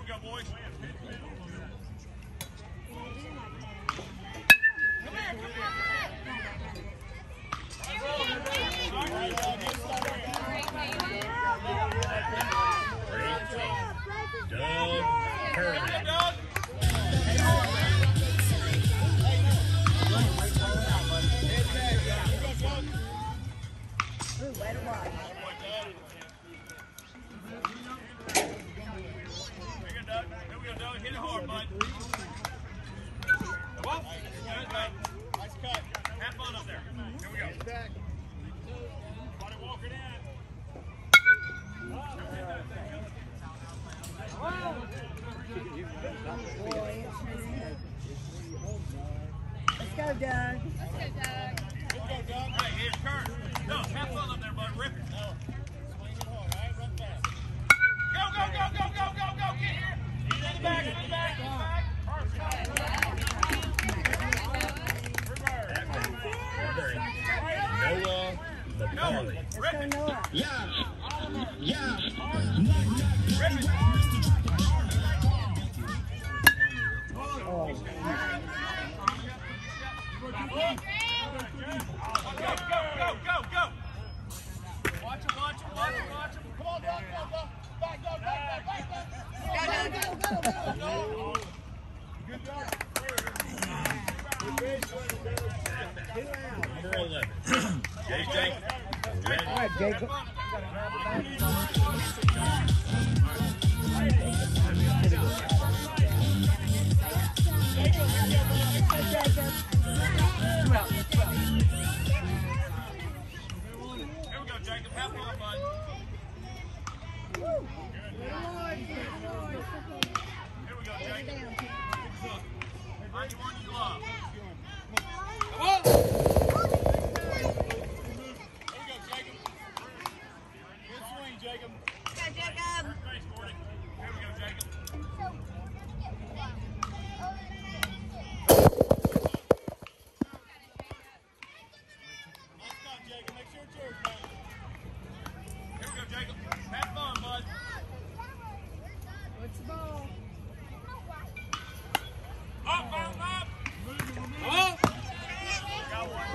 we go, boys. Let's go, Doug. Hey, here's turn. No, have fun up there, bud. Rip it. Swing it hard, all right? Run fast. Go, go, go, go, go, go, go. Get here. In the back, in the back, in the back. Noah McCarley. Let's go, Noah. Yeah. Yeah. Oh. Go, go, go, go, go. Watch him, watch him, watch him, watch him. Come on, Doug, come on, Doug. Back, Doug, back, back, back, back. Go. Good job. Number 11. JJ. Red. All right, Jacob. Here we go, Jacob. Have fun, bud. Here we go, Jacob. Find you one you love. Come on. Here we go, Jacob. Good swing, Jacob. First base, Gordon. Here we go, Jacob. Nice stop, Jacob. Make sure it's yours, man. Here we go, Jacob. Have fun, bud. What's the ball? Up, up, up. Come on. Got one,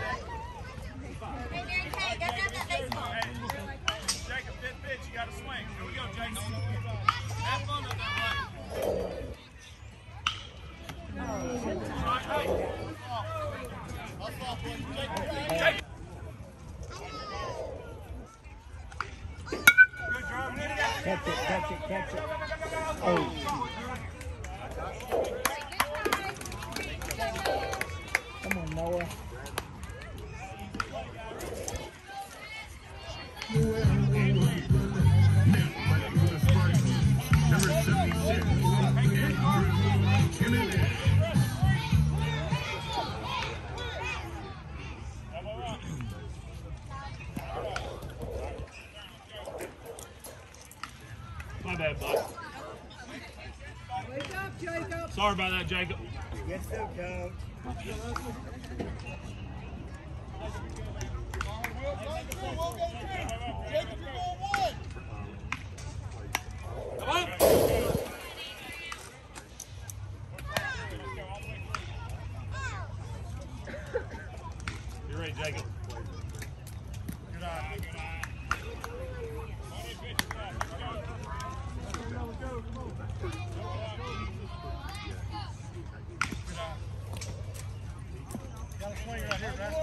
Jacob, dead pitch. You got to swing. Here we go, Jacob. Have fun with that, bud. Right, hey. That's off, boy. Jacob. Good job. Catch it, catch it, catch it. Oh. Come on, Noah. Number 76. My bad, bud. Wake up, Jacob. Sorry about that, Jacob. Yes, sir, Doug. Come on. You're ready, Jacob. Good eye, good eye. Got a swing right here, man.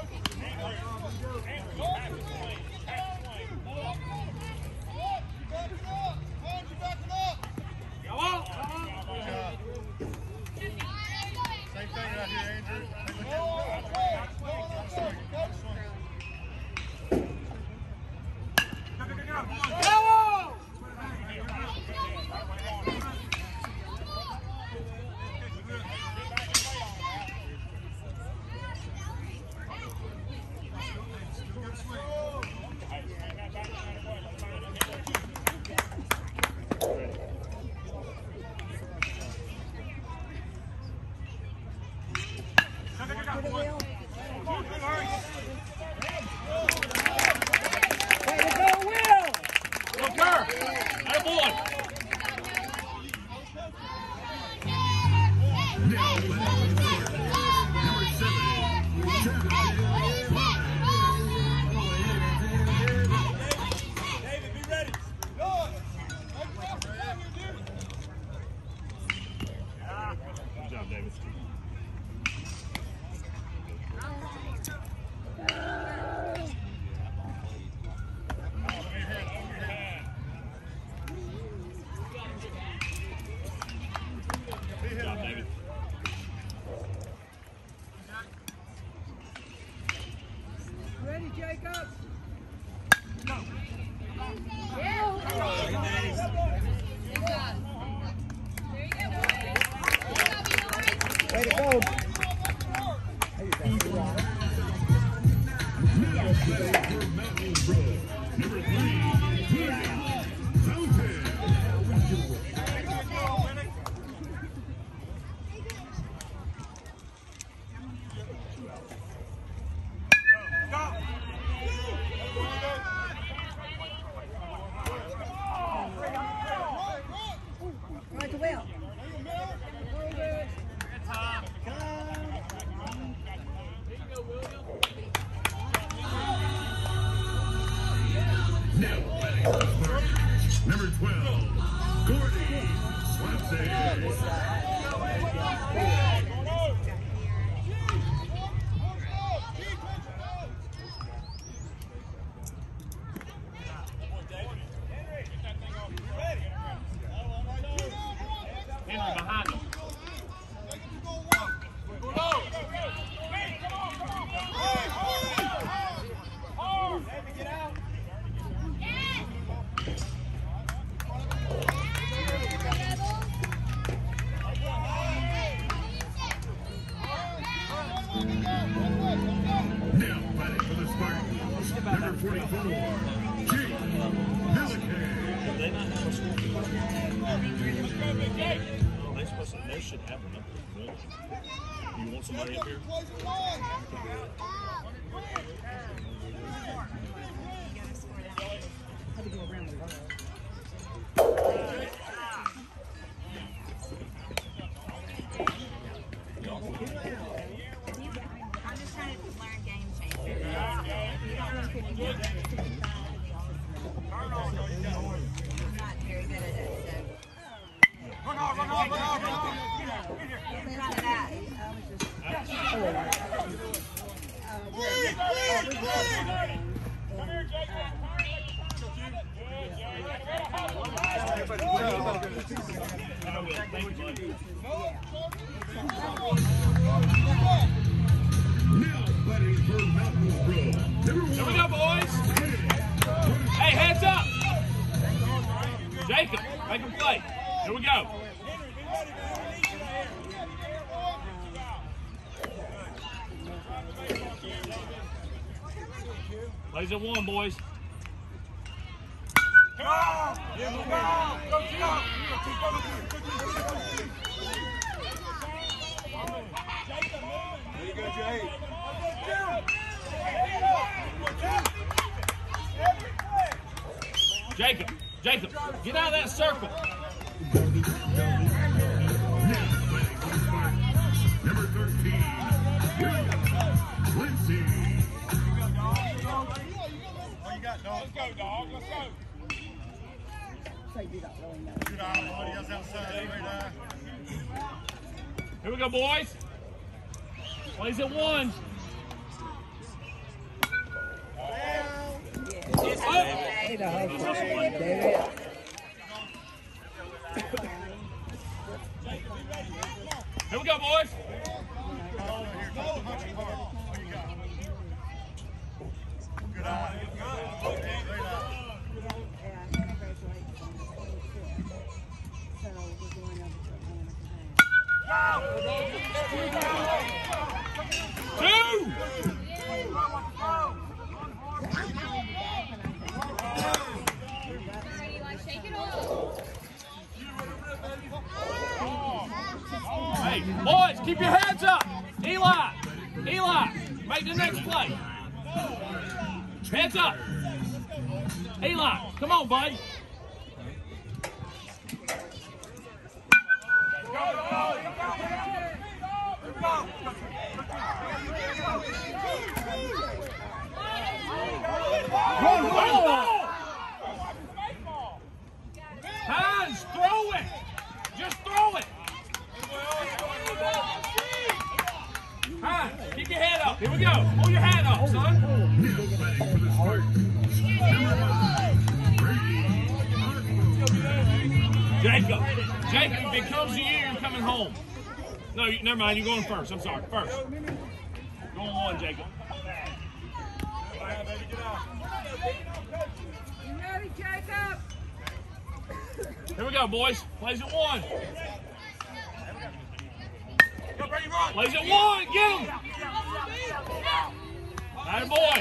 Way to go. Number 3, Fountain. Right to Will. Now batting for the Spartans, number 12, Gordy Swanson. Henry behind him. Now batting for the Spartans, number 44, Jake Milliken. They not have a school. They supposed to, they should have one up there. You want somebody up here? Had to go around the road. I'm just trying to learn game changers. You don't know if you can get it. I'm not very good at it, so. Run on, run on, run on, run on. We're not that. Come here, Jacob. Now batting for Mountain Grove, number 1. Here we go, boys. Hey, heads up. Jacob, make him play. Here we go. Plays at 1, boys. Jacob, Jacob, get out of that circle. Number 13, William Quincy. Let's go, dog. Let's go. So you don't really know. Here we go, boys. Plays at 1. Way to hustle, David. Here we go, boys. So we're going over to Hey, boys, keep your heads up. Eli, Eli, make the next play. Heads up. Eli, come on, buddy. Hands, throw it. Just throw it. Hands, keep your head up. Here we go. Hold your hat up, son. Now batting for the Spartans, number 5, Brady. Jacob, Jacob, if it comes to you, you're coming home. No, never mind. You're going first. I'm sorry. First. Going 1, Jacob. You ready, Jacob? Here we go, boys. Plays at 1. Plays at one. Get him. Atta boy.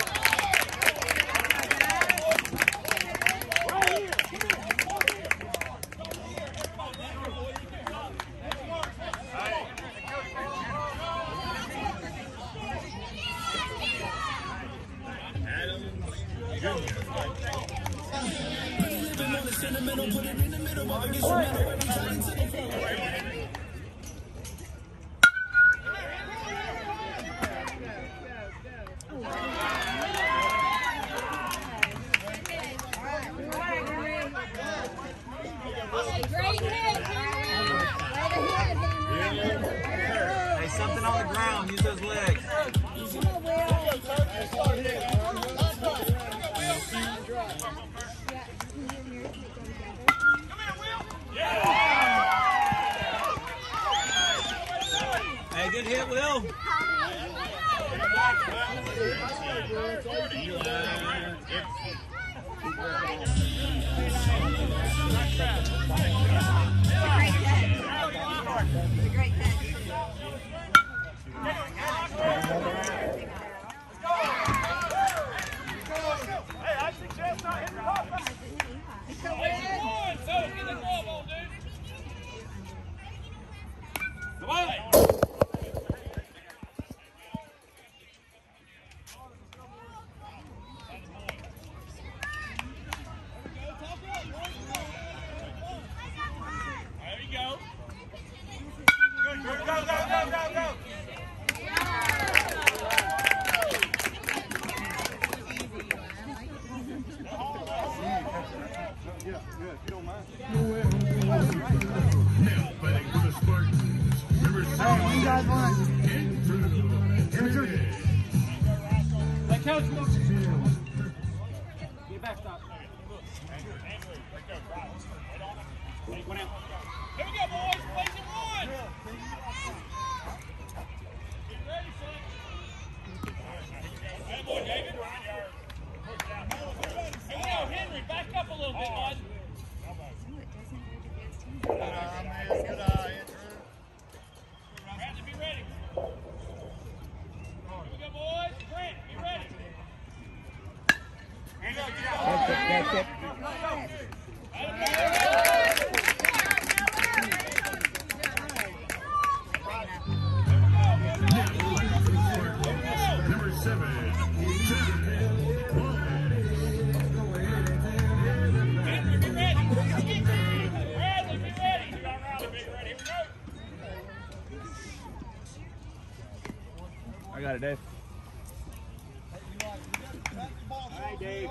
Great hit, Henry. Right ahead, Henry. Hey, something on the ground. Use those legs. Come on, Will. Hey, good hit, Will. It's a great catch. Hey, I suggest not hitting the ball. Come on. There you go. Good, go, go, go, go, go. Yeah, good, if you don't mind. Now fighting for the Spartans. Number 7. You guys want? Andrew. Hey, coach. Get back, stop. Here we go, boys. Plays at one. Get ready, son. Hey, boy, David. Here we go, Henry. Back up a little bit, bud. Good eye, man. Good eye, Andrew. Bradley, be ready. Here we go, boys. Grant, be ready. Here you go, That's it. Number 7. Henry, be ready. Bradley, be ready. Be ready. Here we go. I got it, Dave. Hey, Dave.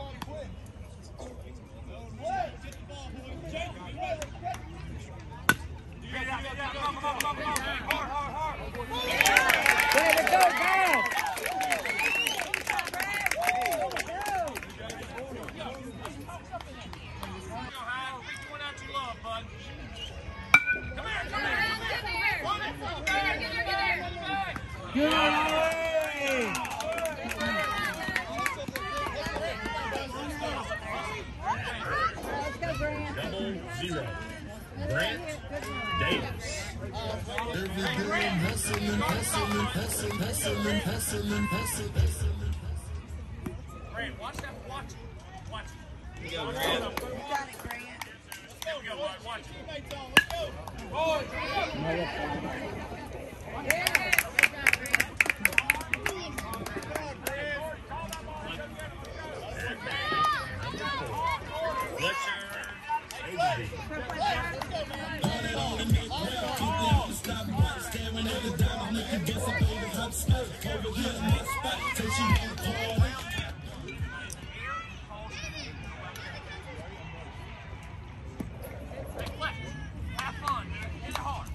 Way to go, Brad. Good. Let's go, Grant. 0-0. Grant Davis. Grant, watch that. Watch it. Watch it. Go, Grant. You got it, Grant. There we go, boys. Watch it. Have fun, man. Hit it hard.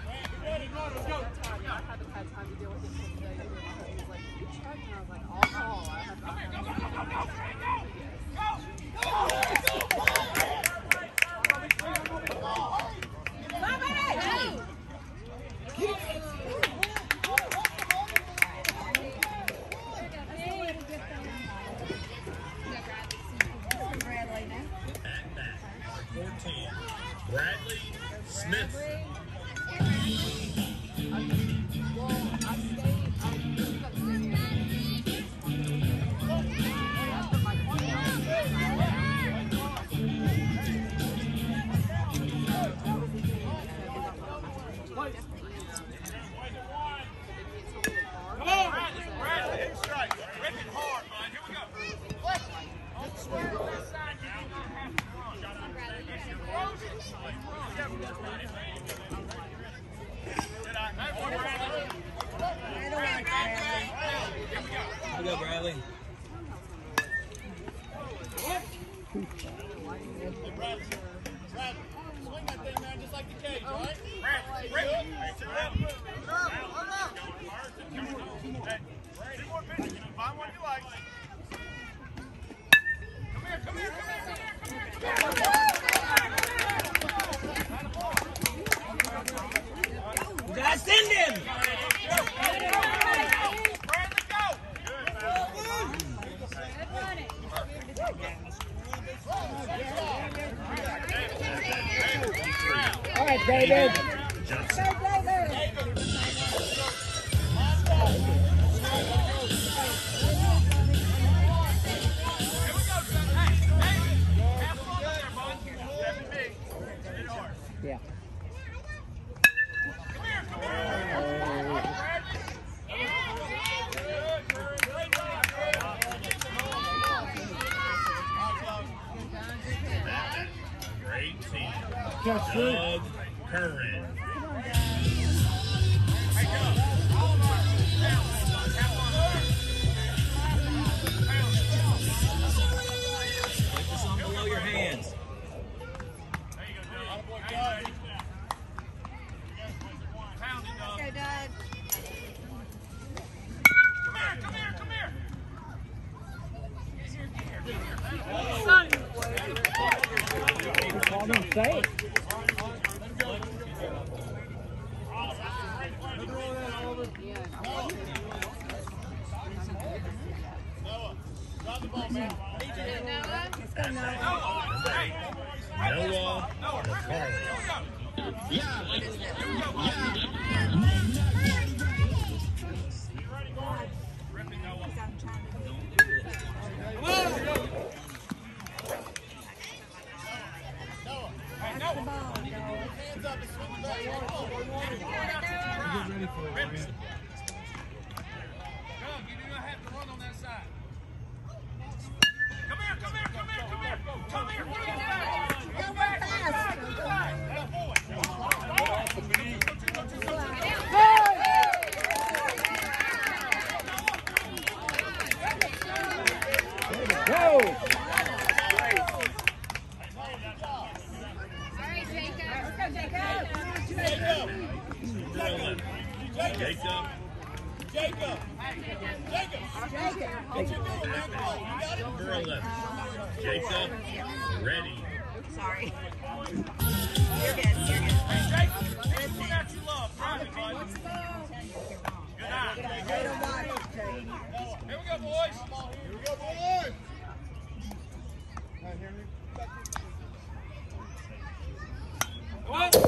Bradley now. At bat, 14. Bradley Smith. Find one you like. Come here, come here, come here, come here, come here. You gotta send him! Brandon, go! All right, David. Yeah. Great team. Just through. Doug Curran. Put this on below your hands. Go, Doug. Come here, come here. Call him safe. Noah, drop the ball, man. Noah McCarley. Hands up and swing the ball. Get ready for it, man. Doug, you do not have to run on that side. Come here, come here, come here, come here. Come here, come here. Go back, fast. go back. That boy. Go! Jacob. Jacob. Jacob. What you doing, man? Come on. You got it? Number 11. Jacob. Ready. Sorry. You're good. You're good. Hey, Jacob. Listen. Look at you love. Drive it, bud. Good eye. Here we go, boys. Here we go, boys. Come on.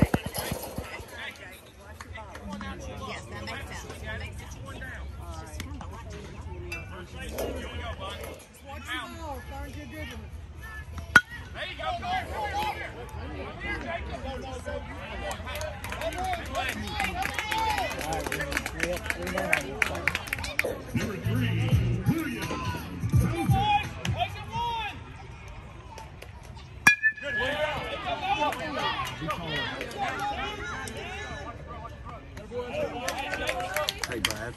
Yes, that makes sense. That makes sense. Just kind of like Here we go, bud. Out. There you go. Come here. Come here. Come here, Jacob. Go, go, go. Number 3. William. Come on, boys. Place it one. Good Hey, Brad.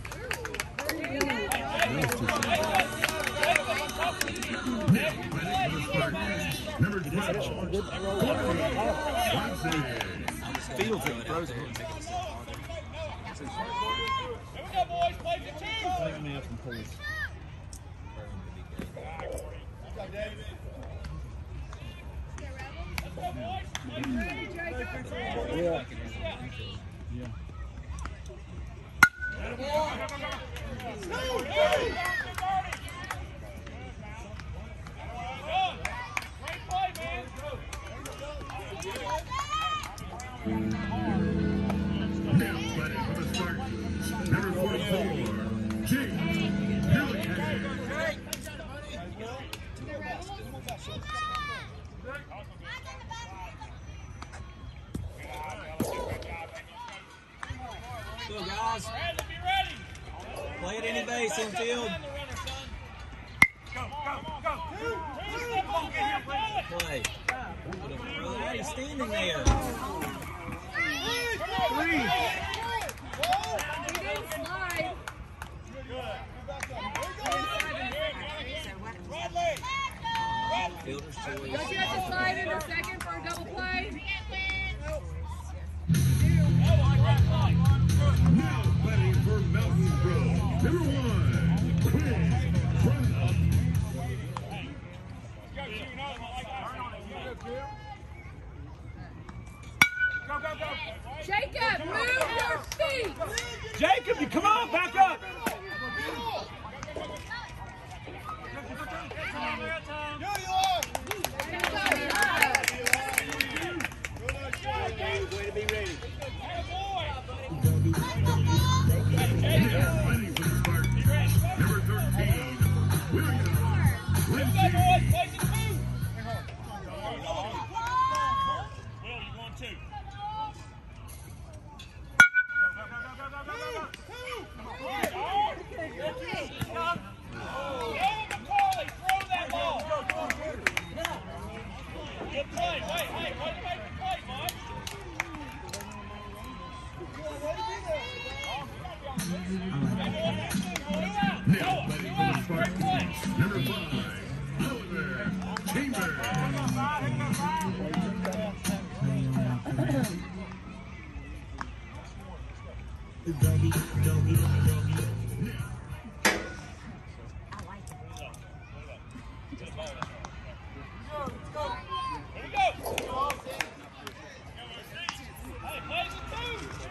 Number 12. Swanson. Field to it. Here we go, boys. Place it two. Let me have some pulls. Let's go, David. Let's go, boys. Yeah. Yeah. Great play, man. Now batting for the Spartans. Number 44. Jake Milligan. Go, guys. Bradley, be ready. Play at any base in field. Go, go, go. Step on, get here, Bradley. Play. Brother, he's standing there. Fielder's choice. Don't you have to slide in a second for a double play? Jacob, move your feet. Jacob, you come on, back up. Way to be ready. Ready for the Spartans. Number 13, William Lindsay. Will, you going two? McCauley, throw that ball. Good play. Wait, hey, wait to make the play, Mike. Now ready for the Spartans. Number 5, Oliver Chambers. Here we go. Hey, plays it two.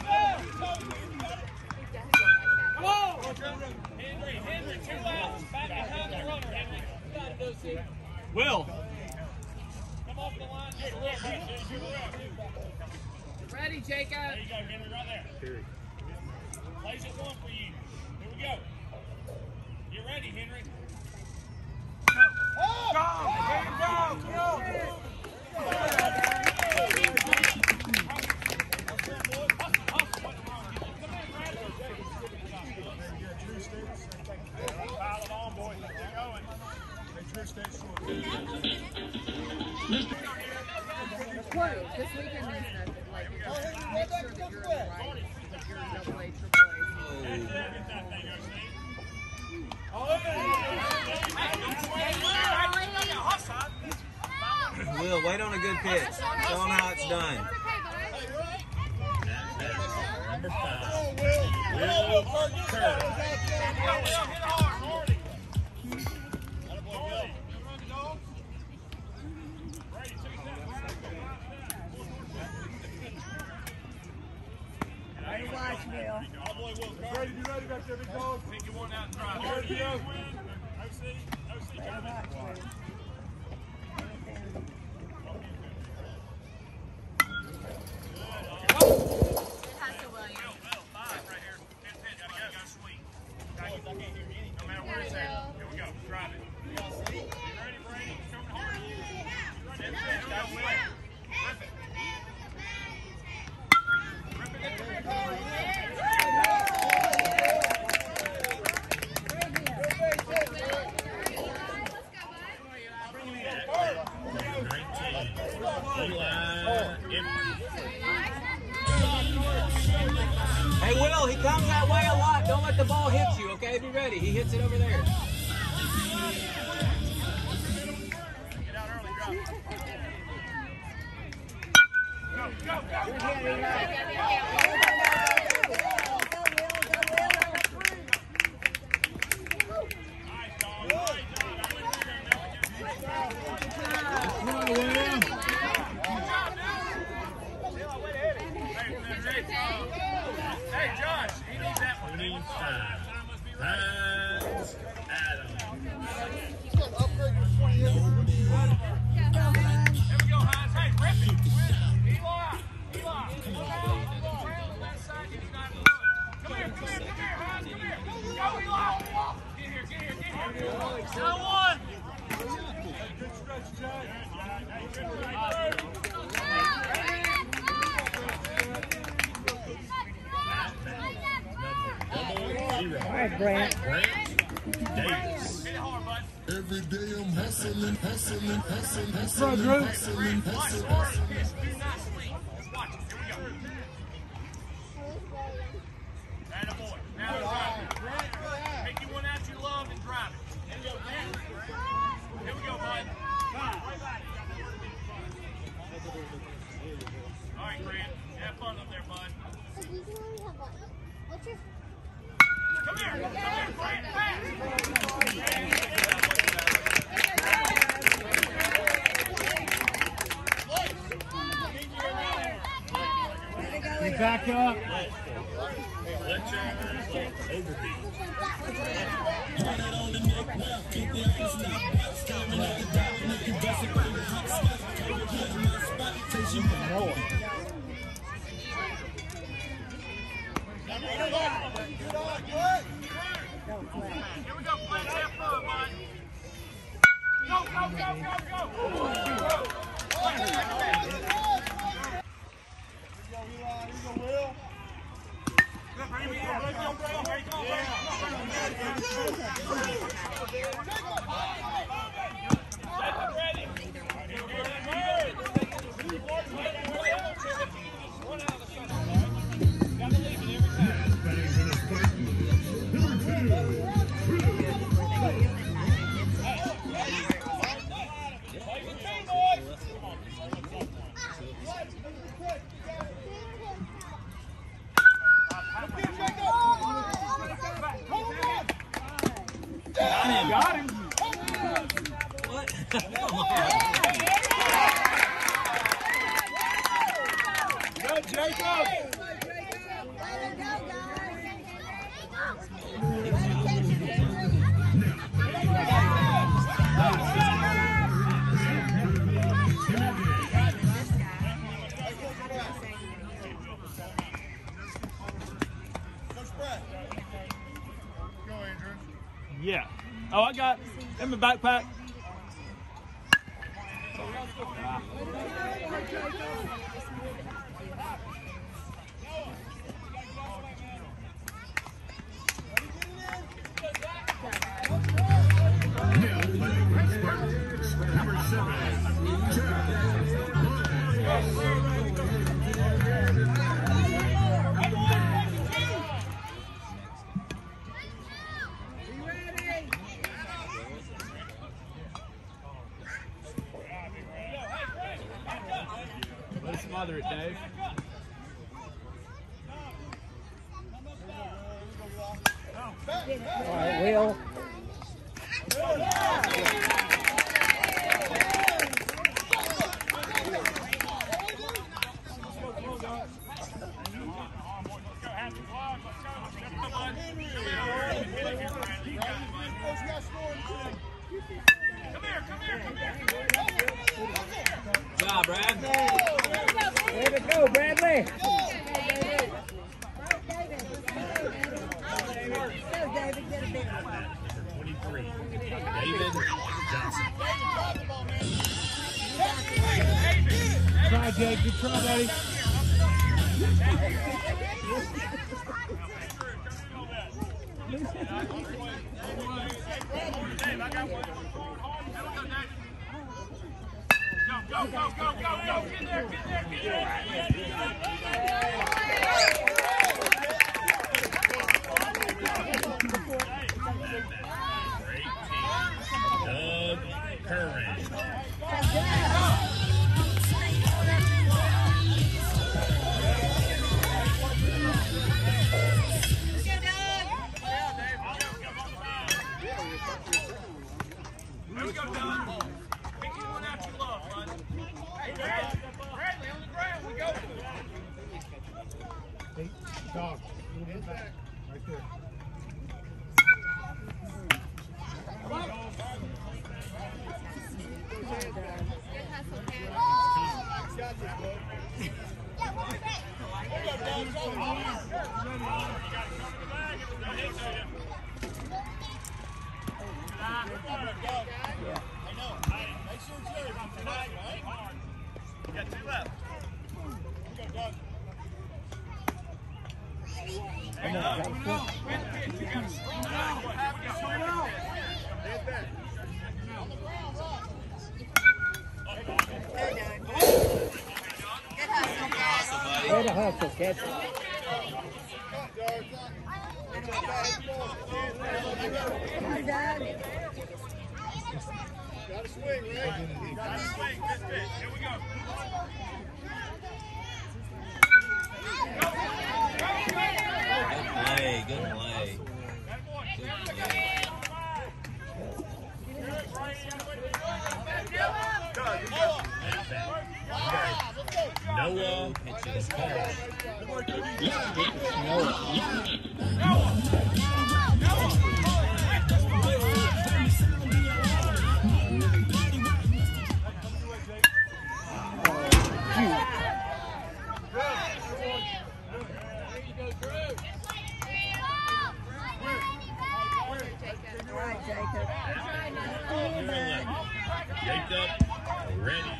Come on. Henry, 2 outs. Back behind the runner, Henry. Will. Come off the line. Just a little bit. Just a little bit. Ready, Jacob. There you go, Henry, right there. Plays it one for you. Here we go. You ready, Henry? Pile it on, boys. Keep going. This weekend means nothing. Like, make sure that you're right. Like, you're double A, triple Will, wait on a good pitch. Show them how it's done. Number 5, Will Kerr. Ready, be ready back there, big dog. Pick you one out and drive. Hard to win. OC, no matter where it's at. Here we go. Drive it. You ready, Brady? Coming hard. Got it. Rip it. Rip it at the Hey, Will, he comes that way a lot. Don't let the ball hit you, okay? Be ready. He hits it over there. Get out early, drop it. Go, go, go. Hey, Josh, he needs that one. He needs time. That's Adam. Here we go, Hines. Hey, rip it. Eli. Trail left side, he's not good. Come here, Hines, come here. Go, Eli. Get here. Still one. Good stretch, Jack. All right, Brant. Davis. Hit it hard, bud. Every day I'm hustling. Watch the hard pitch. Do not swing. Watch it. Here we go. Atta boy. Now drive it. Pick you one out you love and drive it. Here we go, Here we go, bud. All right, Grant. Have fun up there, bud. Come here, Grant. Good back up. Here we go, Fletch. Have fun, bud. Go, go, go, go, go. Got him. What? Go, Jacob. Yeah. Oh, I got in my backpack. Number 7, Let's smother it, Dave. All right, Will. Good job, Brad. Way to go, Bradley. David Johnson. Try, Jake. Good try, buddy. Go, go, go, go, go. Get there, get there, get there. Doug Curran. Here we go, Doug. Pick one out you love, bud. Hey, Bradley, on the ground. We go. Hey, dog. A little bit back. Right there. Got two left. Come on, got foot. Way to hustle, catch it. Gotta swing, Rick. Gotta swing. Good pitch. Here we go. Good play. Noah Paul. Jacob, ready.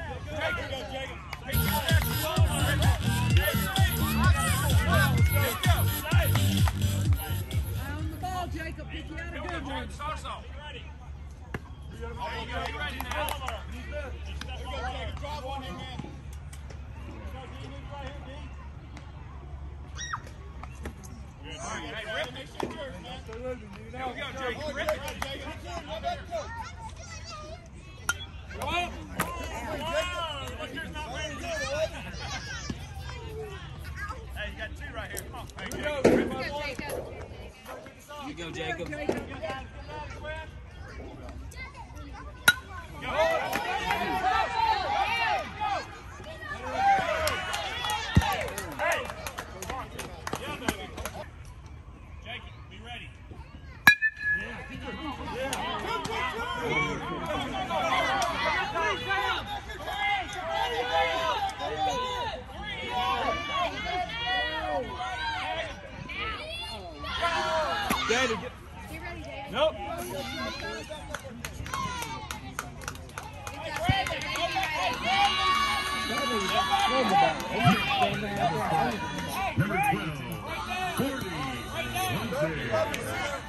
On the ball, Jacob. Pick you out a good one. There you go. You ready now? Drive on him, man. Hey, rip it. Here we go, Jacob. Rip it. Go up. Hey, you got two right here. Come on. Hey, go. Rip my boy. You go, Jacob. David, get. Nope. Number 12, Gordy Swanson.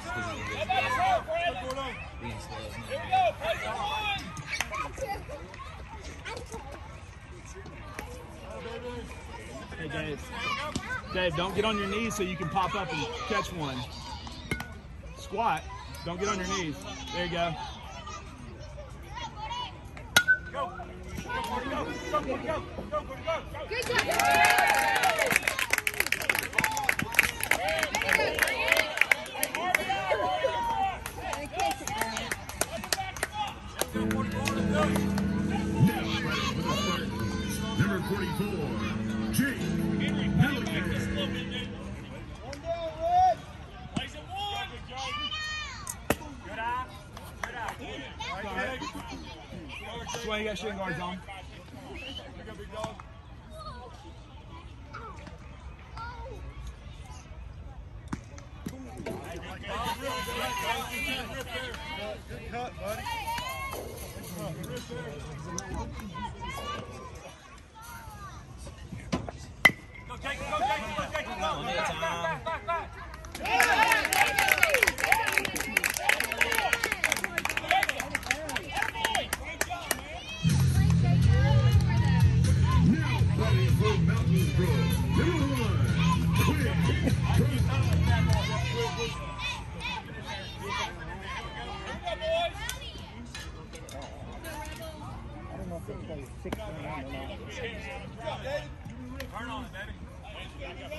Hey, Dave. Dave, don't get on your knees so you can pop up and catch one. Squat. Don't get on your knees. There you go. Go. Go, Gordy, go. Go, Gordy, go. Go, Gordy, go. Go. Good job. Number 44, Jake Milligan. That's why you got shin guards on. Good cut, buddy. Go, Jacob, go, Jacob, go, Jacob, go. One at a time. Now fighting for Mountain Pro. Number 1, Quinn. I don't know if it's like 6 or 9 or not. Turn on it, baby.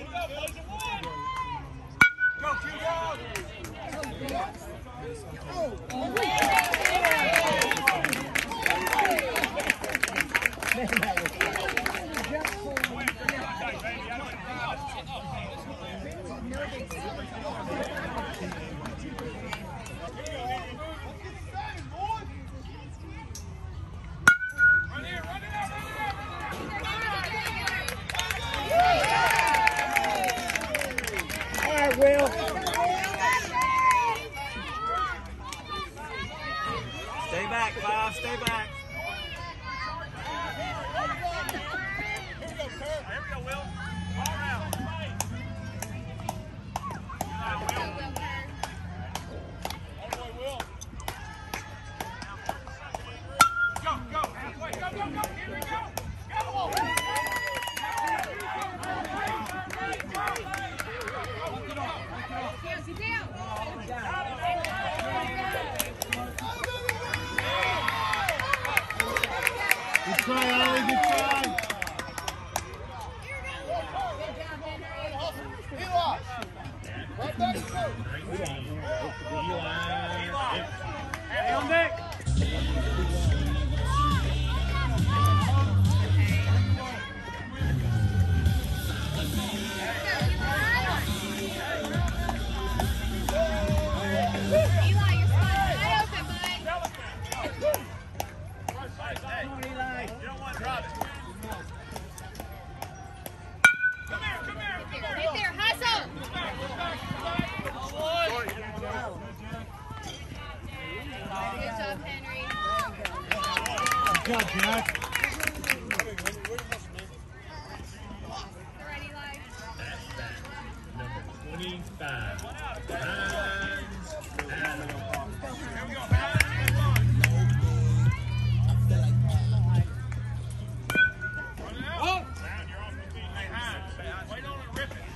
Go, Q, go. All right, Will. Stay back, Five. Stay back. Here we go, Will. All around. All the way, Will. Go, go. Halfway. Go, go, go. Here we go. Go. Sit down. Good try, Ollie. Good try. Eli. Right back to coach. Hey, on deck. job, Jack. Ready, like? Number 25. Hines Adams. Here we go, Hines. Run it out. Down, you're on 15. Hey, Hines. Wait on it, rip it.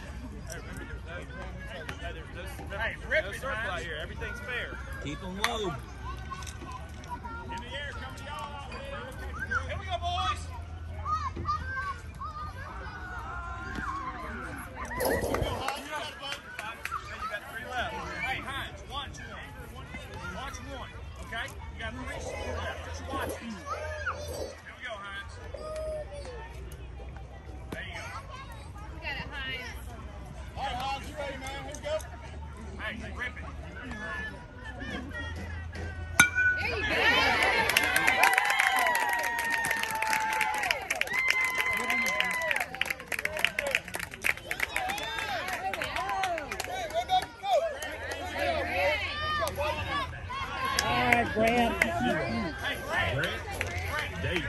Hey, rip it, Hines. Here. Everything's fair. Keep them low. In the air, coming to y'all out here. Here we go, boys. You got 3 left. Hey, Hines, watch one. Watch one, okay? You got 3 left. Just watch it. Here we go, Hines. There you go. We got it, Hines. All right, Hans, you ready, man? Here we go. Hey, rip it. There you go. All right, Grant. Hey, Brad. Brent Davis.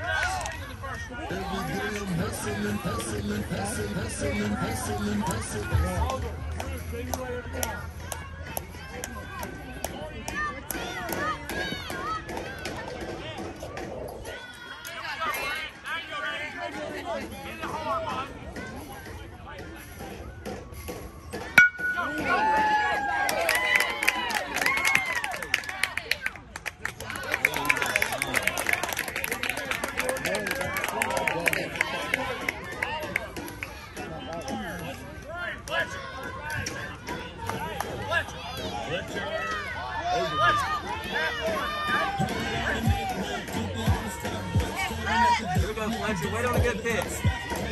Here we go, Fletcher. Wait on a good pitch.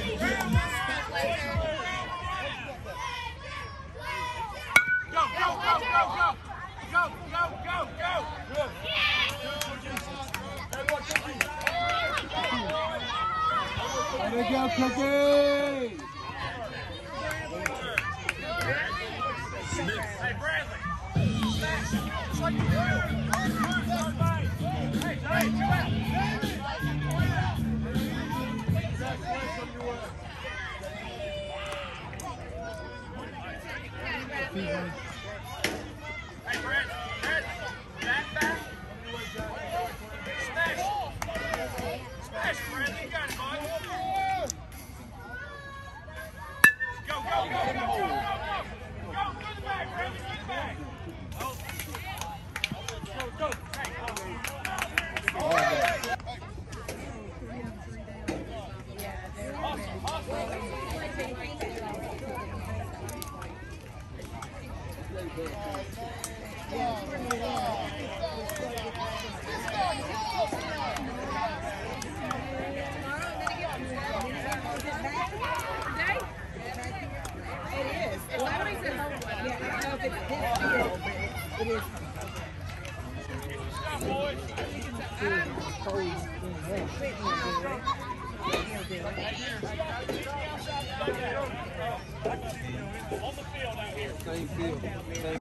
Go, go, go, go, go. Go, go, go, go. There we go, Cookie. Hey, Bradley. It's like you do. Hey, hey, come out. Hey, Brad, back. Smash. Smash, Bradley. You got it, bud. Go, go, go, go, go, go, go. Go, to the back, Bradley, to the back. Go. Same field.